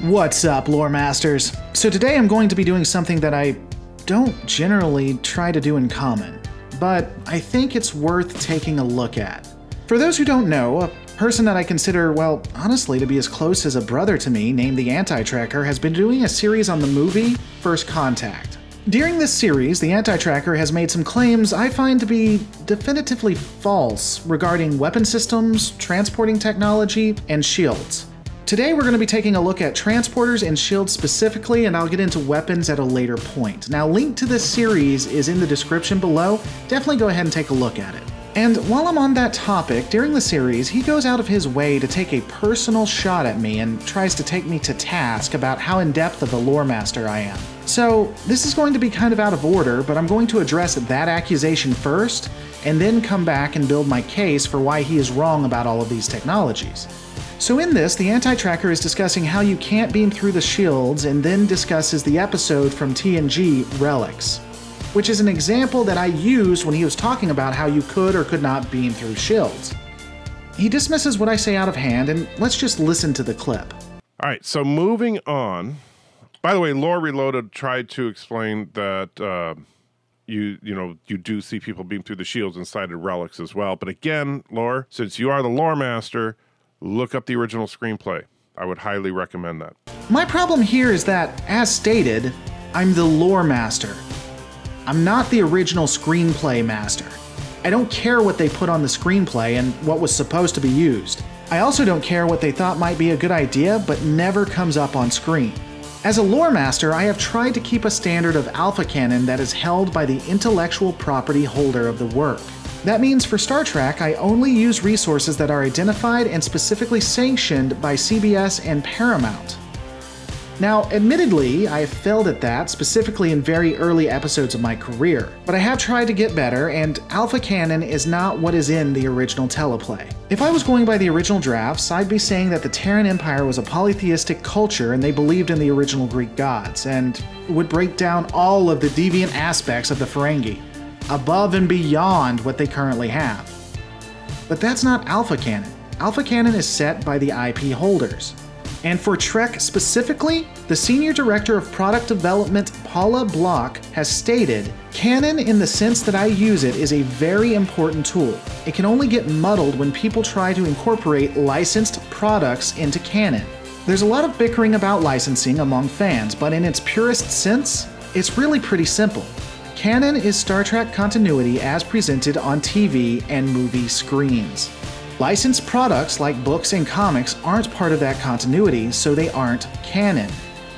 What's up, Lore Masters? So today I'm going to be doing something that I don't generally try to do in common, but I think it's worth taking a look at. For those who don't know, a person that I consider, well, honestly, to be as close as a brother to me, named the Anti-Tracker, has been doing a series on the movie First Contact. During this series, the Anti-Tracker has made some claims I find to be definitively false regarding weapon systems, transporting technology, and shields. Today we're going to be taking a look at transporters and shields specifically, and I'll get into weapons at a later point. Now, link to this series is in the description below. Definitely go ahead and take a look at it. And while I'm on that topic, during the series, he goes out of his way to take a personal shot at me and tries to take me to task about how in-depth of a lore master I am. So this is going to be kind of out of order, but I'm going to address that accusation first, and then come back and build my case for why he is wrong about all of these technologies. So in this, the Anti-Tracker is discussing how you can't beam through the shields, and then discusses the episode from TNG, Relics, which is an example that I used when he was talking about how you could or could not beam through shields. He dismisses what I say out of hand, and let's just listen to the clip. All right, so moving on. By the way, Lore Reloaded tried to explain that you do see people beam through the shields inside of Relics as well. But again, Lore, since you are the lore master, look up the original screenplay. I would highly recommend that. My problem here is that, as stated, I'm the lore master. I'm not the original screenplay master. I don't care what they put on the screenplay and what was supposed to be used. I also don't care what they thought might be a good idea but never comes up on screen. As a lore master, I have tried to keep a standard of alpha canon that is held by the intellectual property holder of the work. That means for Star Trek, I only use resources that are identified and specifically sanctioned by CBS and Paramount. Now, admittedly, I have failed at that, specifically in very early episodes of my career, but I have tried to get better, and alpha canon is not what is in the original teleplay. If I was going by the original drafts, I'd be saying that the Terran Empire was a polytheistic culture and they believed in the original Greek gods, and would break down all of the deviant aspects of the Ferengi, above and beyond what they currently have. But that's not alpha canon. Alpha canon is set by the IP holders. And for Trek specifically, the Senior Director of Product Development, Paula Block, has stated, "Canon in the sense that I use it is a very important tool. It can only get muddled when people try to incorporate licensed products into canon." There's a lot of bickering about licensing among fans, but in its purest sense, it's really pretty simple. Canon is Star Trek continuity as presented on TV and movie screens. Licensed products like books and comics aren't part of that continuity, so they aren't canon.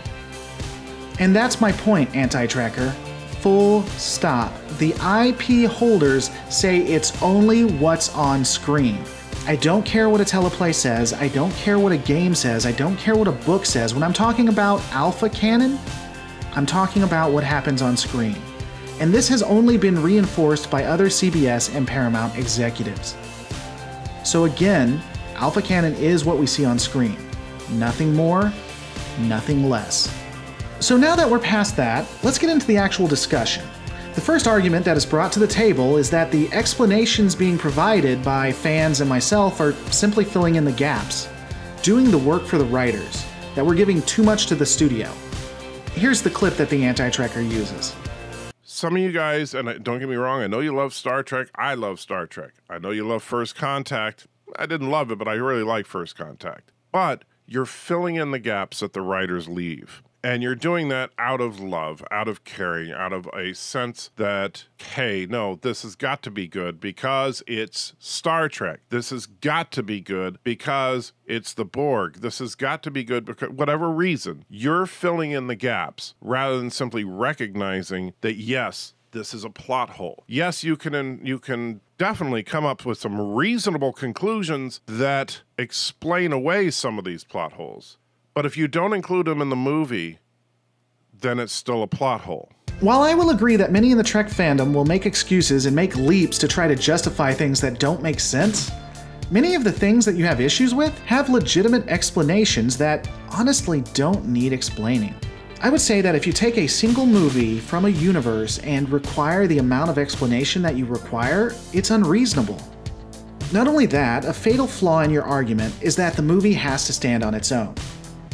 And that's my point, Anti-Tracker. Full stop. The IP holders say it's only what's on screen. I don't care what a teleplay says, I don't care what a game says, I don't care what a book says. When I'm talking about alpha canon, I'm talking about what happens on screen. And this has only been reinforced by other CBS and Paramount executives. So again, alpha canon is what we see on screen. Nothing more, nothing less. So now that we're past that, let's get into the actual discussion. The first argument that is brought to the table is that the explanations being provided by fans and myself are simply filling in the gaps, doing the work for the writers, that we're giving too much to the studio. Here's the clip that the Anti-Tracker uses. Some of you guys, and don't get me wrong, I know you love Star Trek. I love Star Trek. I know you love First Contact. I didn't love it, but I really like First Contact. But you're filling in the gaps that the writers leave. And you're doing that out of love, out of caring, out of a sense that, hey, no, this has got to be good because it's Star Trek. This has got to be good because it's the Borg. This has got to be good because whatever reason, you're filling in the gaps rather than simply recognizing that, yes, this is a plot hole. Yes, you can definitely come up with some reasonable conclusions that explain away some of these plot holes. But if you don't include them in the movie, then it's still a plot hole. While I will agree that many in the Trek fandom will make excuses and make leaps to try to justify things that don't make sense, many of the things that you have issues with have legitimate explanations that honestly don't need explaining. I would say that if you take a single movie from a universe and require the amount of explanation that you require, it's unreasonable. Not only that, a fatal flaw in your argument is that the movie has to stand on its own.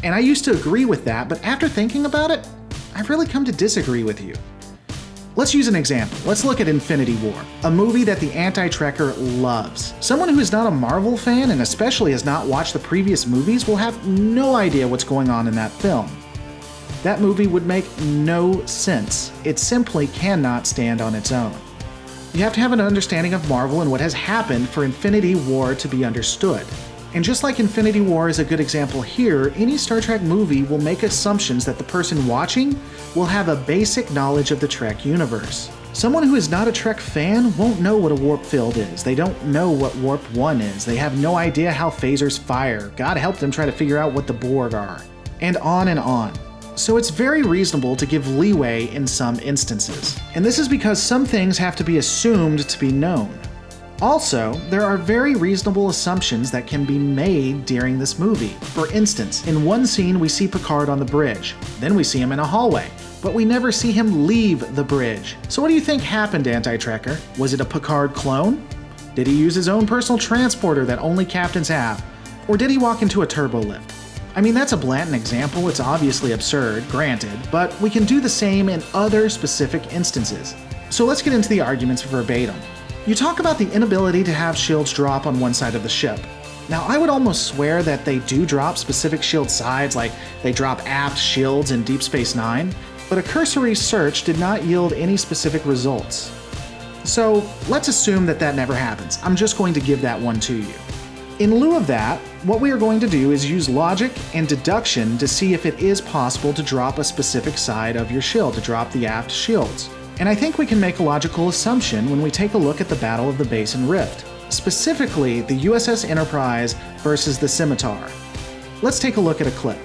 And I used to agree with that, but after thinking about it, I've really come to disagree with you. Let's use an example. Let's look at Infinity War, a movie that the anti-trekker loves. Someone who is not a Marvel fan and especially has not watched the previous movies will have no idea what's going on in that film. That movie would make no sense. It simply cannot stand on its own. You have to have an understanding of Marvel and what has happened for Infinity War to be understood. And just like Infinity War is a good example here, any Star Trek movie will make assumptions that the person watching will have a basic knowledge of the Trek universe. Someone who is not a Trek fan won't know what a warp field is. They don't know what Warp 1 is. They have no idea how phasers fire. God help them try to figure out what the Borg are. And on and on. So it's very reasonable to give leeway in some instances. And this is because some things have to be assumed to be known. Also, there are very reasonable assumptions that can be made during this movie. For instance, in one scene we see Picard on the bridge, then we see him in a hallway, but we never see him leave the bridge. So what do you think happened, Anti-Trekker? Was it a Picard clone? Did he use his own personal transporter that only captains have? Or did he walk into a turbo lift? I mean, that's a blatant example, it's obviously absurd, granted, but we can do the same in other specific instances. So let's get into the arguments verbatim. You talk about the inability to have shields drop on one side of the ship. Now, I would almost swear that they do drop specific shield sides, like they drop aft shields in Deep Space Nine, but a cursory search did not yield any specific results. So let's assume that that never happens. I'm just going to give that one to you. In lieu of that, what we are going to do is use logic and deduction to see if it is possible to drop a specific side of your shield, to drop the aft shields. And I think we can make a logical assumption when we take a look at the Battle of the Basin Rift, specifically the USS Enterprise versus the Scimitar. Let's take a look at a clip.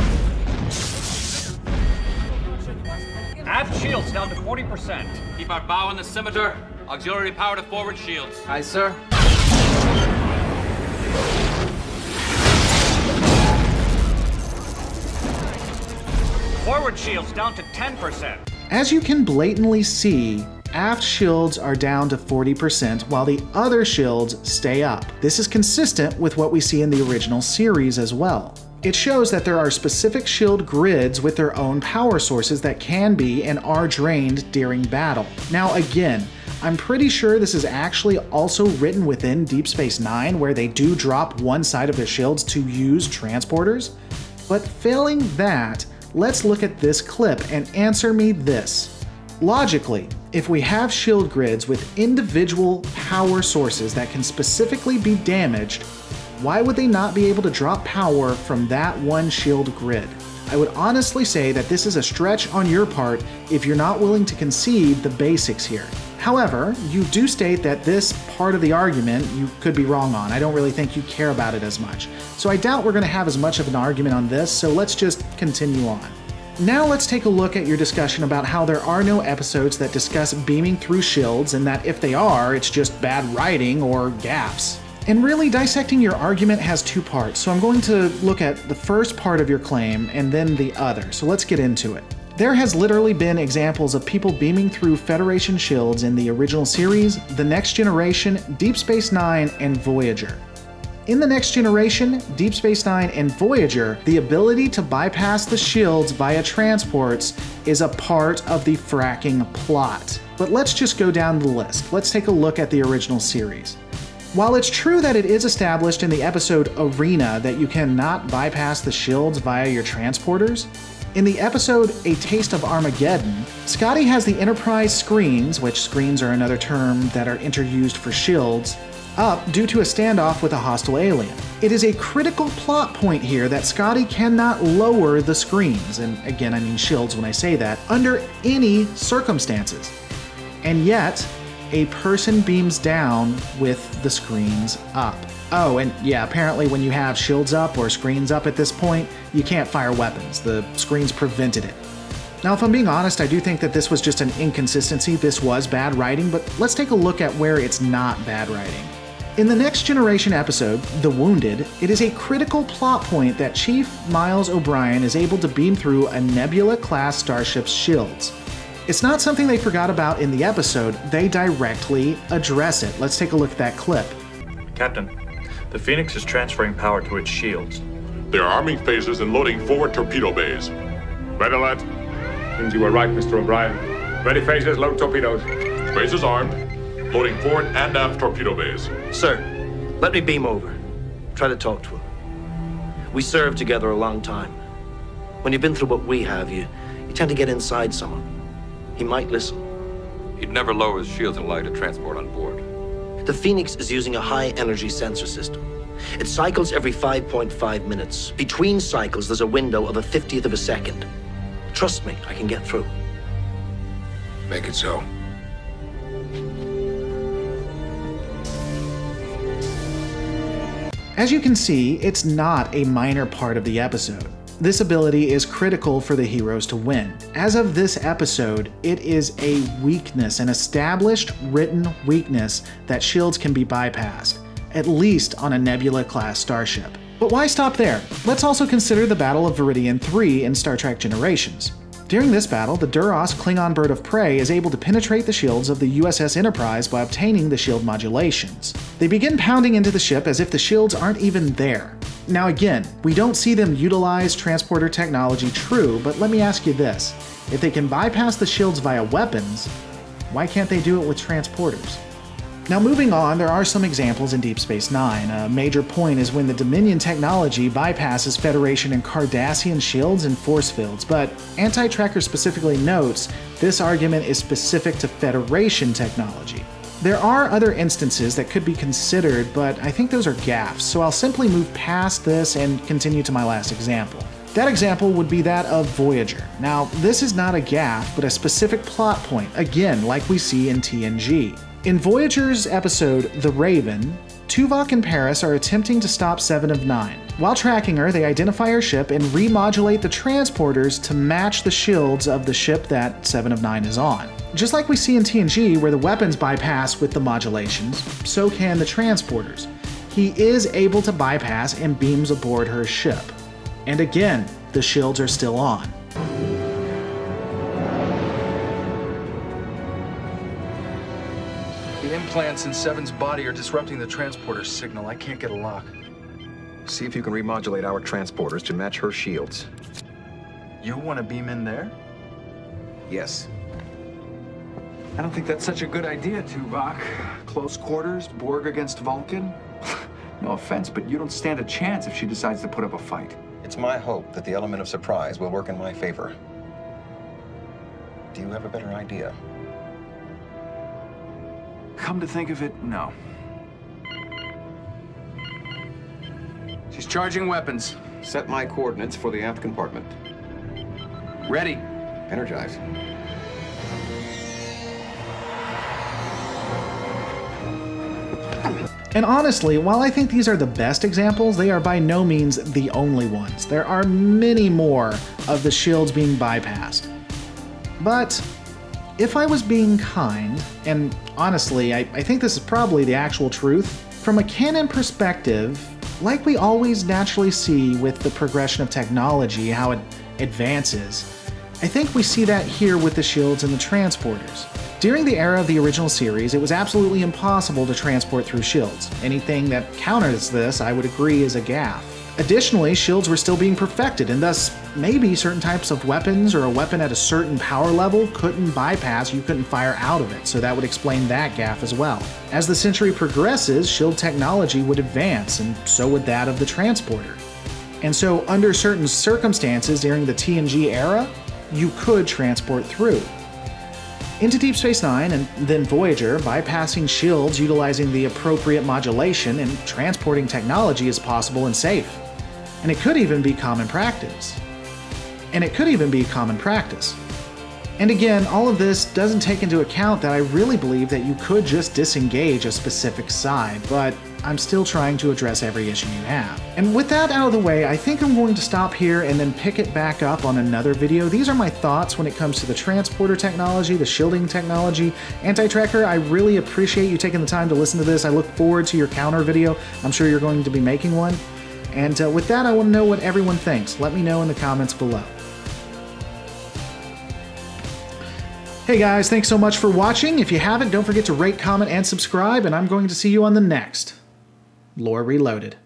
Aft shields down to 40%. Keep our bow on the Scimitar. Auxiliary power to forward shields. Aye, sir. Forward shields down to 10%. As you can blatantly see, aft shields are down to 40% while the other shields stay up. This is consistent with what we see in the original series as well. It shows that there are specific shield grids with their own power sources that can be and are drained during battle. Now again, I'm pretty sure this is actually also written within Deep Space Nine where they do drop one side of their shields to use transporters, but failing that, let's look at this clip and answer me this. Logically, if we have shield grids with individual power sources that can specifically be damaged, why would they not be able to drop power from that one shield grid? I would honestly say that this is a stretch on your part if you're not willing to concede the basics here. However, you do state that this part of the argument you could be wrong on. I don't really think you care about it as much. So I doubt we're going to have as much of an argument on this, so let's just continue on. Now let's take a look at your discussion about how there are no episodes that discuss beaming through shields and that if they are, it's just bad writing or gaffes. And really, dissecting your argument has two parts, so I'm going to look at the first part of your claim and then the other, so let's get into it. There has literally been examples of people beaming through Federation shields in the original series, The Next Generation, Deep Space Nine, and Voyager. In The Next Generation, Deep Space Nine, and Voyager, the ability to bypass the shields via transports is a part of the fracking plot. But let's just go down the list. Let's take a look at the original series. While it's true that it is established in the episode Arena that you cannot bypass the shields via your transporters, in the episode A Taste of Armageddon, Scotty has the Enterprise screens, which screens are another term that are interused for shields, up due to a standoff with a hostile alien. It is a critical plot point here that Scotty cannot lower the screens, and again I mean shields when I say that, under any circumstances. And yet, a person beams down with the screens up. Oh, and yeah, apparently when you have shields up or screens up at this point, you can't fire weapons. The screens prevented it. Now, if I'm being honest, I do think that this was just an inconsistency. This was bad writing, but let's take a look at where it's not bad writing. In the Next Generation episode, The Wounded, it is a critical plot point that Chief Miles O'Brien is able to beam through a Nebula-class starship's shields. It's not something they forgot about in the episode, they directly address it. Let's take a look at that clip. Captain, the Phoenix is transferring power to its shields. They are arming phases and loading forward torpedo bays. Red alert. Means you were right, Mr. O'Brien. Ready phases, load torpedoes. Bases armed. Loading forward and aft torpedo bays. Sir, let me beam over. Try to talk to him. We served together a long time. When you've been through what we have, you tend to get inside someone. He might listen. He'd never lower his shields and light a transport on board. The Phoenix is using a high-energy sensor system. It cycles every 5.5 minutes. Between cycles, there's a window of a 50th of a second. Trust me, I can get through. Make it so. As you can see, it's not a minor part of the episode. This ability is critical for the heroes to win. As of this episode, it is a weakness, an established written weakness that shields can be bypassed, at least on a Nebula-class starship. But why stop there? Let's also consider the Battle of Veridian 3 in Star Trek Generations. During this battle, the Duras Klingon bird of prey is able to penetrate the shields of the USS Enterprise by obtaining the shield modulations. They begin pounding into the ship as if the shields aren't even there. Now again, we don't see them utilize transporter technology, true, but let me ask you this. If they can bypass the shields via weapons, why can't they do it with transporters? Now moving on, there are some examples in Deep Space Nine. A major point is when the Dominion technology bypasses Federation and Cardassian shields and force fields, but Anti-Tracker specifically notes this argument is specific to Federation technology. There are other instances that could be considered, but I think those are gaffes, so I'll simply move past this and continue to my last example. That example would be that of Voyager. Now, this is not a gaffe, but a specific plot point, again, like we see in TNG. In Voyager's episode, The Raven, Tuvok and Paris are attempting to stop Seven of Nine. While tracking her, they identify her ship and remodulate the transporters to match the shields of the ship that Seven of Nine is on. Just like we see in TNG, where the weapons bypass with the modulations, so can the transporters. He is able to bypass and beams aboard her ship. And again, the shields are still on. The implants in Seven's body are disrupting the transporter signal. I can't get a lock. See if you can remodulate our transporters to match her shields. You want to beam in there? Yes. I don't think that's such a good idea, Tuvok. Close quarters, Borg against Vulcan. No offense, but you don't stand a chance if she decides to put up a fight. It's my hope that the element of surprise will work in my favor. Do you have a better idea? Come to think of it, no. She's charging weapons. Set my coordinates for the aft compartment. Ready. Energize. And honestly, while I think these are the best examples, they are by no means the only ones. There are many more of the shields being bypassed. But if I was being kind, and honestly, I think this is probably the actual truth, from a canon perspective, like we always naturally see with the progression of technology, how it advances, I think we see that here with the shields and the transporters. During the era of the original series, it was absolutely impossible to transport through shields. Anything that counters this, I would agree, is a gaffe. Additionally, shields were still being perfected, and thus maybe certain types of weapons or a weapon at a certain power level couldn't bypass, you couldn't fire out of it, so that would explain that gaffe as well. As the century progresses, shield technology would advance, and so would that of the transporter. And so under certain circumstances during the TNG era, you could transport through. Into Deep Space Nine and then Voyager, bypassing shields utilizing the appropriate modulation and transporting technology is possible and safe. And it could even be common practice. And again, all of this doesn't take into account that I really believe that you could just disengage a specific side, but I'm still trying to address every issue you have. And with that out of the way, I think I'm going to stop here and then pick it back up on another video. These are my thoughts when it comes to the transporter technology, the shielding technology, Anti-Tracker. I really appreciate you taking the time to listen to this. I look forward to your counter video. I'm sure you're going to be making one. And with that, I want to know what everyone thinks. Let me know in the comments below. Hey guys, thanks so much for watching. If you haven't, don't forget to rate, comment, and subscribe, and I'm going to see you on the next Lore Reloaded.